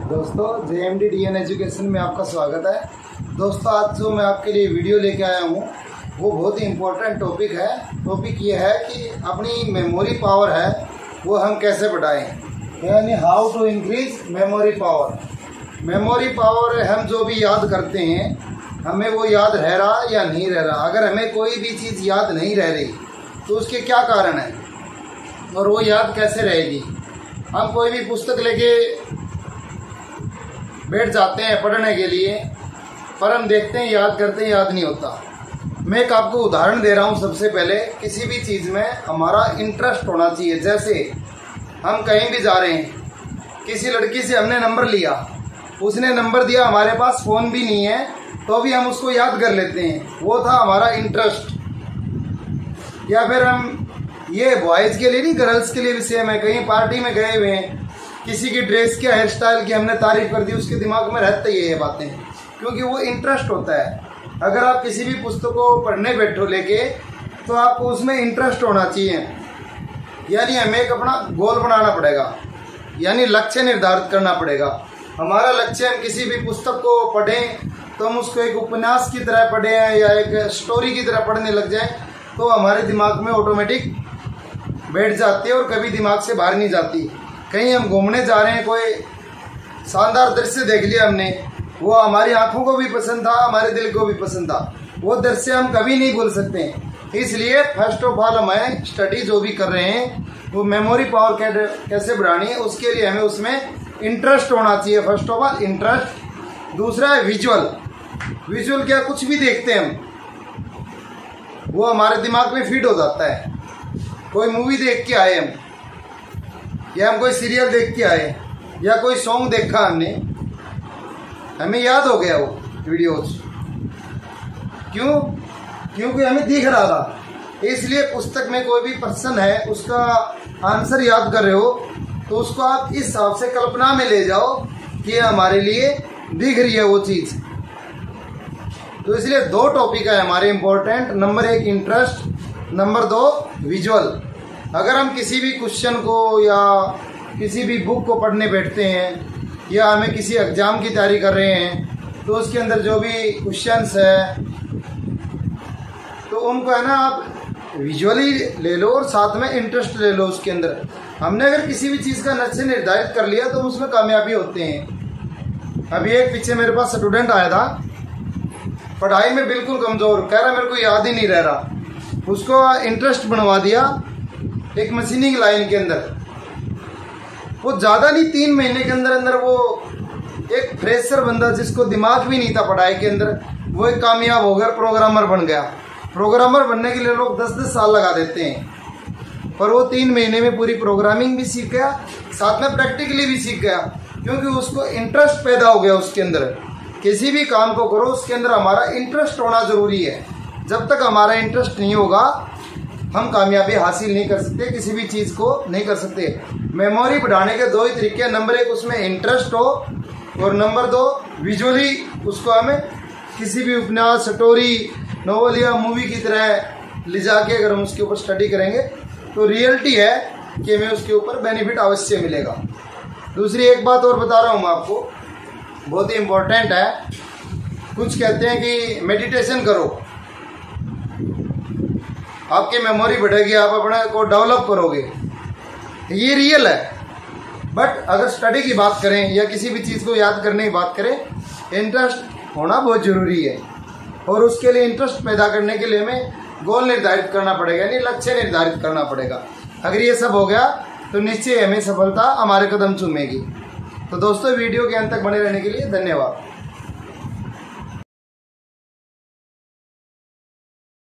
दोस्तों JMD DN education में आपका स्वागत है। दोस्तों आज जो मैं आपके लिए वीडियो लेके आया हूँ वो बहुत ही इम्पोर्टेंट टॉपिक है। टॉपिक ये है कि अपनी मेमोरी पावर है वो हम कैसे बढ़ाएं, यानी how to increase memory power. Memory power हम जो भी याद करते हैं हमें वो याद रह रहा या नहीं रह रहा। अगर हमें कोई भी चीज़ याद नहीं रह रही तो उसके क्या कारण है और वो याद कैसे रहेगी। हम कोई भी पुस्तक लेके बैठ जाते हैं पढ़ने के लिए, पर हम देखते हैं याद करते हैं, याद नहीं होता। मैं एक आपको उदाहरण दे रहा हूँ। सबसे पहले किसी भी चीज़ में हमारा इंटरेस्ट होना चाहिए। जैसे हम कहीं भी जा रहे हैं, किसी लड़की से हमने नंबर लिया, उसने नंबर दिया, हमारे पास फ़ोन भी नहीं है तो भी हम उसको याद कर लेते हैं, वो था हमारा इंटरेस्ट। या फिर हम ये बॉयज़ के लिए नहीं, गर्ल्स के लिए भी सेम है। कहीं पार्टी में गए हुए हैं, किसी की ड्रेस की, हेयर स्टाइल की हमने तारीफ कर दी, उसके दिमाग में रहते ही ये बातें, क्योंकि वो इंटरेस्ट होता है। अगर आप किसी भी पुस्तक को पढ़ने बैठो लेके तो आपको उसमें इंटरेस्ट होना चाहिए। यानी हमें एक अपना गोल बनाना पड़ेगा, यानी लक्ष्य निर्धारित करना पड़ेगा। हमारा लक्ष्य, हम किसी भी पुस्तक को पढ़ें तो हम उसको एक उपन्यास की तरह पढ़ें या एक स्टोरी की तरह पढ़ने लग जाए तो हमारे दिमाग में ऑटोमेटिक बैठ जाती है और कभी दिमाग से बाहर नहीं जाती। कहीं हम घूमने जा रहे हैं, कोई शानदार दृश्य देख लिया हमने, वो हमारी आंखों को भी पसंद था, हमारे दिल को भी पसंद था, वो दृश्य हम कभी नहीं भूल सकते हैं। इसलिए फर्स्ट ऑफ ऑल हमें स्टडी जो भी कर रहे हैं वो मेमोरी पावर कैसे बढ़ानी है, उसके लिए हमें उसमें इंटरेस्ट होना चाहिए। First of all interest. दूसरा है विजुअल। विजुअल क्या, कुछ भी देखते हैं हम, वो हमारे दिमाग में फीड हो जाता है। कोई मूवी देख के आए हम, या हम कोई सीरियल देख के आए, या कोई सॉन्ग देखा हमने, हमें याद हो गया वो वीडियोस। क्यों? क्योंकि हमें दिख रहा था। इसलिए पुस्तक में कोई भी प्रश्न है उसका आंसर याद कर रहे हो तो उसको आप इस हिसाब से कल्पना में ले जाओ कि हमारे लिए दिख रही है वो चीज़। तो इसलिए दो टॉपिक है हमारे important. Number 1 interest, number 2 visual. अगर हम किसी भी क्वेश्चन को या किसी भी बुक को पढ़ने बैठते हैं या हमें किसी एग्ज़ाम की तैयारी कर रहे हैं तो उसके अंदर जो भी क्वेश्चंस है तो उनको है ना आप विजुअली ले लो और साथ में इंटरेस्ट ले लो उसके अंदर। हमने अगर किसी भी चीज़ का लक्ष्य निर्धारित कर लिया तो उसमें कामयाबी होते हैं। अभी एक पीछे मेरे पास स्टूडेंट आया था, पढ़ाई में बिल्कुल कमज़ोर, कह रहा मेरे को याद ही नहीं रह रहा। उसको इंटरेस्ट बनवा दिया एक मशीनिंग लाइन के अंदर। वो ज़्यादा नहीं, 3 महीने के अंदर अंदर वो एक फ्रेशर बंदा जिसको दिमाग भी नहीं था पढ़ाई के अंदर, वो एक कामयाब हो गया, प्रोग्रामर बन गया। प्रोग्रामर बनने के लिए लोग 10-10 साल लगा देते हैं, पर वो 3 महीने में पूरी प्रोग्रामिंग भी सीख गया, साथ में प्रैक्टिकली भी सीख गया, क्योंकि उसको इंटरेस्ट पैदा हो गया उसके अंदर। किसी भी काम को करो उसके अंदर हमारा इंटरेस्ट होना ज़रूरी है। जब तक हमारा इंटरेस्ट नहीं होगा हम कामयाबी हासिल नहीं कर सकते, किसी भी चीज़ को नहीं कर सकते। मेमोरी बढ़ाने के 2 ही तरीके हैं। नंबर 1 उसमें इंटरेस्ट हो और नंबर 2 विजुअली उसको हमें किसी भी उपन्यास, स्टोरी, नोवेल या मूवी की तरह ले जाके अगर हम उसके ऊपर स्टडी करेंगे तो रियलिटी है कि हमें उसके ऊपर बेनिफिट अवश्य मिलेगा। दूसरी एक बात और बता रहा हूँ मैं आपको, बहुत ही इम्पोर्टेंट है। कुछ कहते हैं कि मेडिटेशन करो, आपकी मेमोरी बढ़ेगी, आप अपने को डेवलप करोगे, ये रियल है। बट अगर स्टडी की बात करें या किसी भी चीज़ को याद करने की बात करें, इंटरेस्ट होना बहुत ज़रूरी है। और उसके लिए इंटरेस्ट पैदा करने के लिए हमें गोल निर्धारित करना पड़ेगा, यानी लक्ष्य निर्धारित करना पड़ेगा। अगर ये सब हो गया तो निश्चय हमें सफलता हमारे कदम चूमेगी। तो दोस्तों वीडियो के अंत तक बने रहने के लिए धन्यवाद।